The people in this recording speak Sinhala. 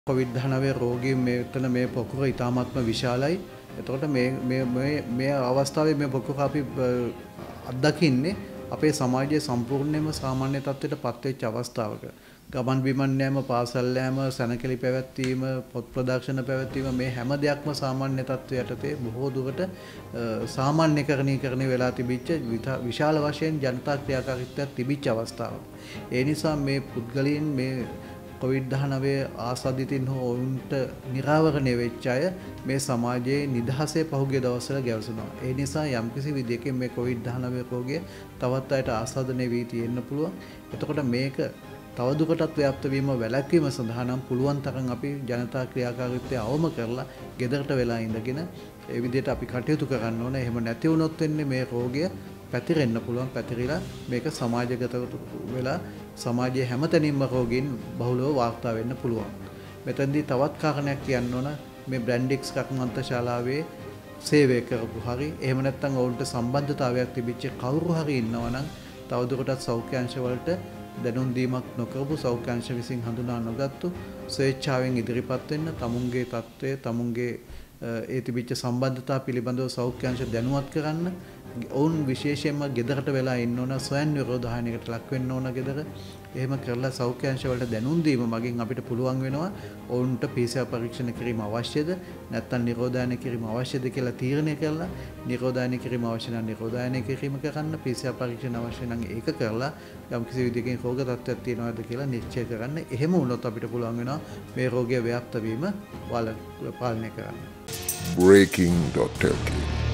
COVID-19 රෝගී මෙතන මේ පොකුර ඉතාමත්ම විශාලයි. එතකොට මේ අවස්ථාවේ මේ පොකුර අපි අත්දකින්නේ අපේ සමාජයේ සම්පූර්ණයෙන්ම සාමාන්‍ය තත්ත්වයට පත්වෙච්ච අවස්ථාවක. ගමන් බිමන් යෑම, පාසල් යෑම, සැනකෙළි පැවැත්වීම, පොත් ප්‍රදර්ශන පැවැත්වීම මේ හැම දෙයක්ම සාමාන්‍ය තත්ත්වයට යටතේ බොහෝ දුරට සාමාන්‍යකරණීකරණය වෙලා තිබිච්ච විශාල වශයෙන් ජනතා ක්‍රියාකාරීත්වයක් තිබිච්ච අවස්ථාවක්. ඒ නිසා මේ පුද්ගලයන් මේ COVID-19 ආසාදිතින් හෝ ඔවුන්ට නිරාවරණය වෙච්ච අය මේ සමාජයේ නිදහසේ පහුගිය දවස්වල ගැවසුණා. ඒ නිසා යම්කිසි විදියකින් මේ COVID-19 රෝගය තවත් අයට ආසාදනය වී තියෙන්න පුළුවන්. එතකොට මේක තවදුරටත් ව්‍යාප්ත වීම වැළැක්වීම සඳහා නම් පුළුවන් තරම් අපි ජනතා ක්‍රියාකාරීත්වය අවම කරලා ගෙදරට වෙලා ඉඳගෙන ඒ විදිහට අපි කටයුතු කරන්න ඕනේ. එහෙම නැති වුණොත් වෙන්නේ මේ රෝගය පැතිරෙන්න පුළුවන්. පැතිරිලා මේක සමාජගත වෙලා සමාජයේ හැමතැනින්ම රෝගීන් බහුලව වාර්තා වෙන්න පුළුවන්. මෙතෙන්දී තවත් කාරණයක් කියන්න ඕන මේ බ්‍රැන්ඩික්ස් කර්මාන්ත ශාලාවේ සේවය කරපු හරි එහෙම නැත්නම් ඔවුන්ට සම්බන්ධතාවයක් තිබිච්ච කවුරු හරි ඉන්නවා නම් තවදුරටත් සෞඛ්‍ය අංශ වලට දැනුම් දීමක් නොකරපු සෞඛ්‍ය අංශ විසින් හඳුනා නොගත්තු ස්වේච්ඡාවෙන් ඉදිරිපත් වෙන්න තමුන්ගේ තත්ත්වය තමුන්ගේ ඒ තිබිච්ච සම්බන්ධතා පිළිබඳව සෞඛ්‍ය අංශ දැනුවත් කරන්න ඔවුන් විශේෂයෙන්ම ගෙදරට වෙලා ඉන්න ඕන ස්වයං නිරෝධායනයකට ලක් වෙන්න ඕන ගෙදර. එහෙම කරලා සෞඛ්‍ය අංශ වලට දැනුම් දීම මගින් අපිට පුළුවන් වෙනවා ඔවුන්ට PCR පරීක්ෂණ කිරීම අවශ්‍යද නැත්නම් නිරෝධායන කිරීම අවශ්‍යද කියලා තීරණය කරලා නිරෝධායන කිරීම අවශ්‍ය නම් නිරෝධායන කිරීම කරන්න PCR පරීක්ෂණ අවශ්‍ය නම් ඒක කරලා යම්කිසි විදිහකින් රෝග තත්ත්වයක් තියෙනවද කියලා නිශ්චය කරන්න. එහෙම වුණොත් අපිට පුළුවන් වෙනවා මේ රෝගය ව්‍යාප්ත වීම පාලනය කරන්න. Breaking.lk